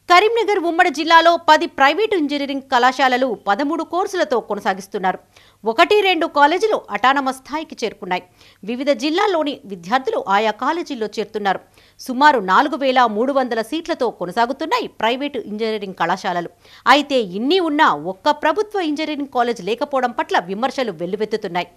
కరీంనగర్ ఉమ్మడి జిల్లాలో పది ప్రైవేటు ఇంజనీరింగ్ కళాశాలలు పదమూడు కోర్సులతో కొనసాగిస్తున్నారు. ఒకటి రెండు కాలేజీలు అటానమస్ స్థాయికి చేరుకున్నాయి. వివిధ జిల్లాల్లోని విద్యార్థులు ఆయా కాలేజీల్లో చేరుతున్నారు. సుమారు నాలుగు వేల మూడు వందల సీట్లతో కొనసాగుతున్నాయి ప్రైవేటు ఇంజనీరింగ్ కళాశాలలు. అయితే ఇన్ని ఉన్నా ఒక్క ప్రభుత్వ ఇంజనీరింగ్ కాలేజ్ లేకపోవడం పట్ల విమర్శలు వెల్లువెత్తుతున్నాయి.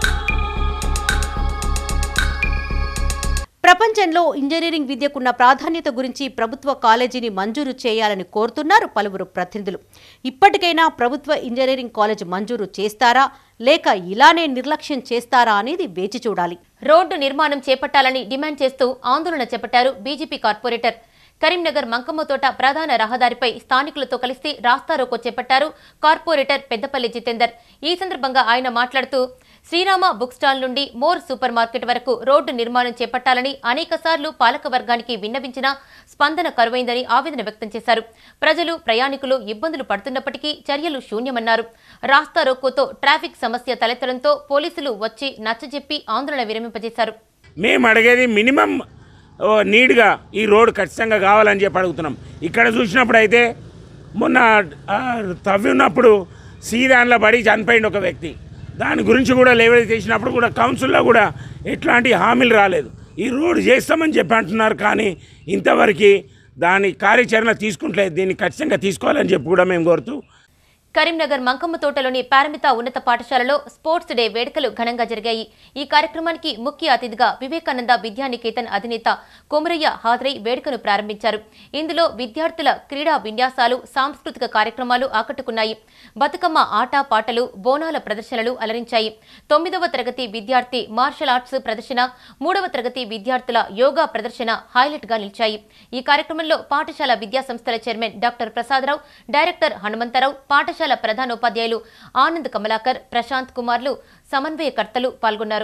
ప్రపంచంలో ఇంజనీరింగ్ విద్యకున్న ప్రాధాన్యత గురించి ప్రభుత్వ కాలేజీని మంజూరు చేయాలని కోరుతున్నారు పలువురు ప్రతినిధులు. ఇప్పటికైనా ప్రభుత్వ ఇంజనీరింగ్ కాలేజ్ మంజూరు చేస్తారా లేక ఇలానే నిర్లక్ష్యం చేస్తారా అనేది వేచి చూడాలి. రోడ్డు నిర్మాణం చేపట్టాలని డిమాండ్ చేస్తూ ఆందోళన చేపట్టారు బీజేపీ కార్పొరేటర్. కరీంనగర్ మంకమ్మతోట ప్రధాన రహదారిపై స్థానికులతో కలిసి రాస్తారోకో చేపట్టారు కార్పొరేటర్ పెద్దపల్లి జితేందర్. ఈ సందర్భంగా ఆయన మాట్లాడుతూ శ్రీరామ బుక్ స్టాల్ నుండి మోర్ సూపర్ మార్కెట్ వరకు రోడ్డు నిర్మాణం చేపట్టాలని అనేక సార్లు పాలక వర్గానికి విన్నవించినా స్పందన కరువైందని ఆవేదన వ్యక్తం చేశారు. ప్రజలు ప్రయాణికులు ఇబ్బందులు పడుతున్నప్పటికీ చర్యలు శూన్యమన్నారు. రాస్తారోకోతో ట్రాఫిక్ సమస్య తలెత్తడంతో పోలీసులు వచ్చి నచ్చజెప్పి ఆందోళన విరమింపజేశారు. మేము అడిగేది మినిమం నీడ్గా ఈ రోడ్ ఖచ్చితంగా కావాలని చెప్పి అడుగుతున్నాం. ఇక్కడ చూసినప్పుడు అయితే మొన్న తవ్వి ఉన్నప్పుడు సీదాన్లో పడి చనిపోయింది ఒక వ్యక్తి. దాని గురించి కూడా లేవల్ చేసినప్పుడు కూడా కౌన్సిల్లో కూడా ఎట్లాంటి హామీలు రాలేదు. ఈ రోడ్డు చేస్తామని చెప్పి అంటున్నారు, కానీ ఇంతవరకు దాని కార్యాచరణ తీసుకుంటలేదు. దీన్ని ఖచ్చితంగా తీసుకోవాలని చెప్పి కూడా మేము కోరుతూ కరీంనగర్ మంకమ్మతోటలోని పారమిత ఉన్నత పాఠశాలలో స్పోర్ట్స్ డే వేడుకలు ఘనంగా జరిగాయి. ఈ కార్యక్రమానికి ముఖ్య అతిథిగా వివేకానంద విద్యానికేతన్ అధినేత కొమరయ్య హాజరై వేడుకను ప్రారంభించారు. ఇందులో విద్యార్థుల క్రీడా విన్యాసాలు, సాంస్కృతిక కార్యక్రమాలు ఆకట్టుకున్నాయి. బతుకమ్మ ఆట పాటలు, బోనాల ప్రదర్శనలు అలరించాయి. తొమ్మిదవ తరగతి విద్యార్థి మార్షల్ ఆర్ట్స్ ప్రదర్శన, మూడవ తరగతి విద్యార్థుల యోగా ప్రదర్శన హైలైట్ గా నిలిచాయి. ఈ కార్యక్రమంలో పాఠశాల విద్యా సంస్థల chairman doctor Prasadarao, director Hanumantharao, పాఠశాల ప్రధానోపాధ్యాయులు ఆనంద్ కమలాకర్, ప్రశాంత్ కుమార్లు, సమన్వయకర్తలు పాల్గొన్నారు.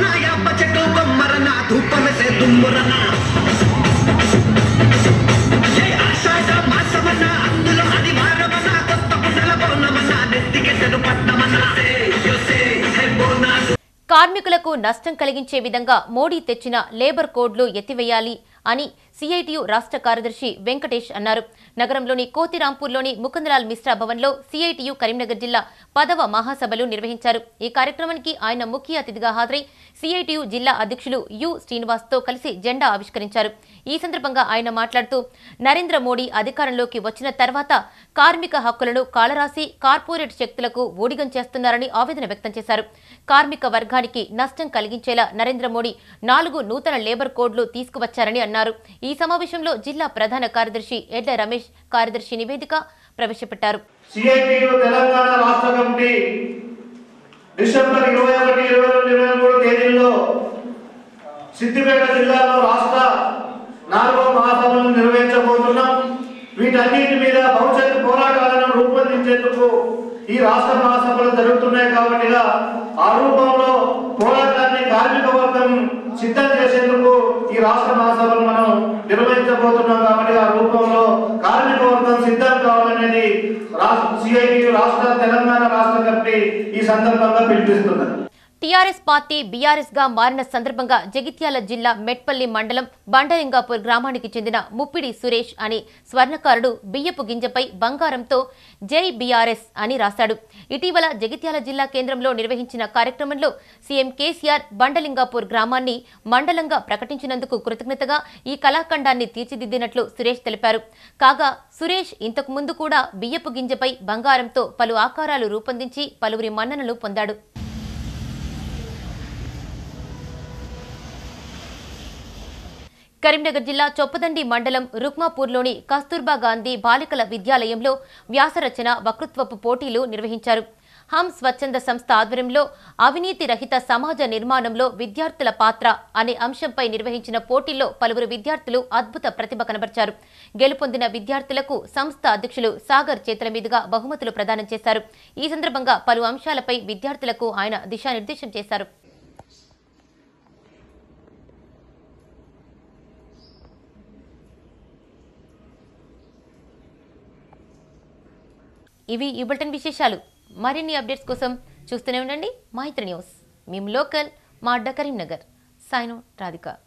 కార్మికులకు నష్టం కలిగించే విధంగా మోడీ తెచ్చిన లేబర్ కోడ్లు ఎత్తివేయాలి అని సిఐటియు రాష్ట్ర కార్యదర్శి వెంకటేష్ అన్నారు. నగరంలోని కోతిరాంపూర్లోని ముకుందలాల్ మిశ్రా భవన్లో సిఐటియు కరీంనగర్ జిల్లా పదవ మహాసభలు నిర్వహించారు. ఈ కార్యక్రమానికి ఆయన ముఖ్య అతిథిగా హాజరై సిఐటియు జిల్లా అధ్యక్షులు యు శ్రీనివాస్తో కలిసి జెండా ఆవిష్కరించారు. ఈ సందర్భంగా ఆయన మాట్లాడుతూ నరేంద్ర మోడీ అధికారంలోకి వచ్చిన తర్వాత కార్మిక హక్కులను కాలరాసి కార్పొరేట్ శక్తులకు ఊడిగం చేస్తున్నారని ఆవేదన వ్యక్తం చేశారు. కార్మిక వర్గానికి నష్టం కలిగించేలా నరేంద్ర మోడీ నాలుగు నూతన లేబర్ కోడ్లు తీసుకువచ్చారని అన్నారు. ఈ సమావేశంలో జిల్లా ప్రధాన కార్యదర్శి ఎడ్ల రమేష్ కార్యదర్శి నివేదిక ప్రవేశపెట్టారు. సిఐటియు తెలంగాణ రాష్ట్ర కమిటీ డిసెంబర్ ఇరవై ఒకటి ఇరవై రెండు ఇరవై మూడు తేదీల్లో సిద్దిపేట జిల్లాలో రాష్ట్ర నాలుగవ మహాసభలను నిర్వహించబోతున్నాం. వీటన్నిటి మీద భవిష్యత్తు పోరాటాలను రూపొందించేందుకు ఈ రాష్ట్ర మహాసభలు జరుగుతున్నాయి. కాబట్టి ఆ రూపంలో పోరాటాన్ని కార్మిక వర్గం సిద్ధం చేసేందుకు ఈ రాష్ట్ర మహాసభలు మనం నిర్వహించబోతున్నాం. కాబట్టి ఆ రూపంలో కార్మిక వర్గం సిద్ధం కావాలనేది సిఐటియు రాష్ట్ర తెలంగాణ రాష్ట్ర కమిటీ ఈ సందర్భంగా పిలుపునిస్తున్నది. టీఆర్ఎస్ పార్టీ బీఆర్ఎస్ గా మారిన సందర్భంగా జగిత్యాల జిల్లా మెట్పల్లి మండలం బండలింగాపూర్ గ్రామానికి చెందిన ముప్పిడి సురేష్ అనే స్వర్ణకారుడు బియ్యపు గింజపై బంగారంతో జై బీఆర్ఎస్ అని రాశాడు. ఇటీవల జగిత్యాల జిల్లా కేంద్రంలో నిర్వహించిన కార్యక్రమంలో సీఎం కేసీఆర్ బండలింగాపూర్ గ్రామాన్ని మండలంగా ప్రకటించినందుకు కృతజ్ఞతగా ఈ కళాఖండాన్ని తీర్చిదిద్దినట్లు సురేష్ తెలిపారు. కాగా సురేష్ ఇంతకు ముందు కూడా బియ్యపు గింజపై బంగారంతో పలు ఆకారాలు రూపొందించి పలువురి మన్ననలు పొందాడు. కరీంనగర్ జిల్లా చొప్పదండి మండలం రుక్మాపూర్లోని కస్తూర్బా గాంధీ బాలికల విద్యాలయంలో వ్యాసరచన, వక్తృత్వపు పోటీలు నిర్వహించారు. హమ్ స్వచ్ఛంద సంస్థ ఆధ్వర్యంలో అవినీతి రహిత సమాజ నిర్మాణంలో విద్యార్థుల పాత్ర అనే అంశంపై నిర్వహించిన పోటీల్లో పలువురు విద్యార్థులు అద్భుత ప్రతిభ కనబర్చారు. గెలుపొందిన విద్యార్థులకు సంస్థ అధ్యక్షులు సాగర్ చేతుల మీదుగా బహుమతులు ప్రదానం చేశారు. ఈ సందర్భంగా పలు అంశాలపై విద్యార్థులకు ఆయన దిశానిర్దేశం చేశారు. ఇవి ఈ బులెటిన్ విశేషాలు. మరిన్ని అప్డేట్స్ కోసం చూస్తూనే ఉండండి మైత్రి న్యూస్. మేము లోకల్, మా అడ్డ కరీంనగర్. సైన్ రాధిక.